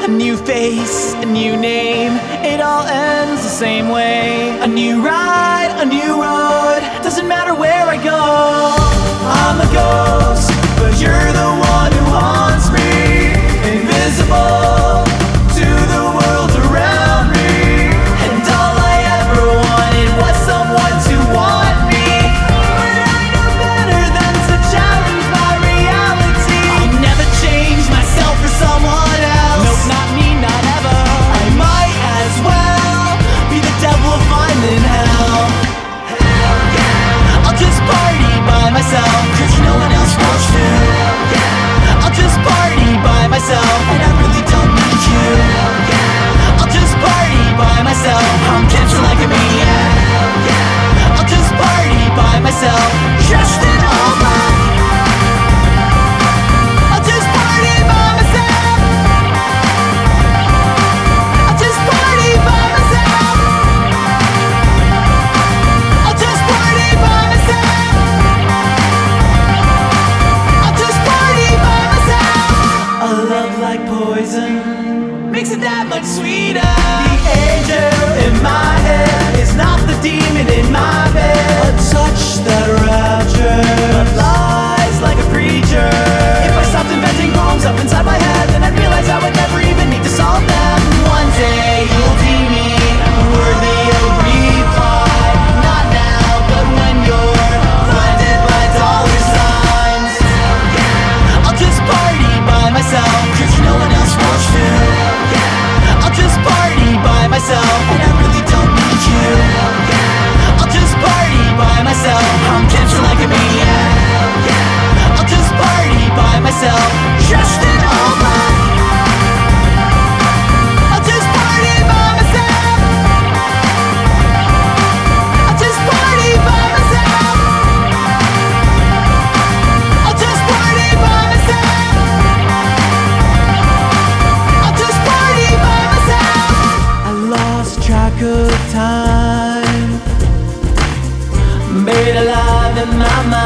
new face, a new name, it all ends the same way. A new ride, a new road, doesn't matter where I go. I'm a ghost, but you're the one who haunts me. Invisible to the world around me, and all I ever wanted was someone to want me. But I know better than to challenge my reality. I'll never change myself for someone else. Nope, not me, not ever. I might as well be the devil if I'm in hell. Hell yeah. I'll just party by myself, 'cause no one else wants to. I'll just party by myself, and I really don't need you. I'll just party by myself, I'm catching like a maniac. I'll just party by myself, dressed in all black. I'll just party by myself. I'll just party by myself. I'll just party by myself. I'll just party by myself. A love like poison makes it that much sweeter. The angel in my head is not the demon in my bed. A touch that raptures, lies like a preacher. If I stopped inventing poems up inside my head, then I'd realize I would never even need to solve them. One day you'll deem me worthy of reply. Not now, but when you're blinded by dollar signs. I'll just party by myself, 'cause no one else wants to. I'll just party by myself, and I really don't need you. I'll just party by myself, I'm catching like a maniac. I'll just party by myself, dressed in all black. I'll just party by myself. I'll just party by myself. I'll just party by myself. I'll just party by myself. I lost track of time, buried alive in my mind.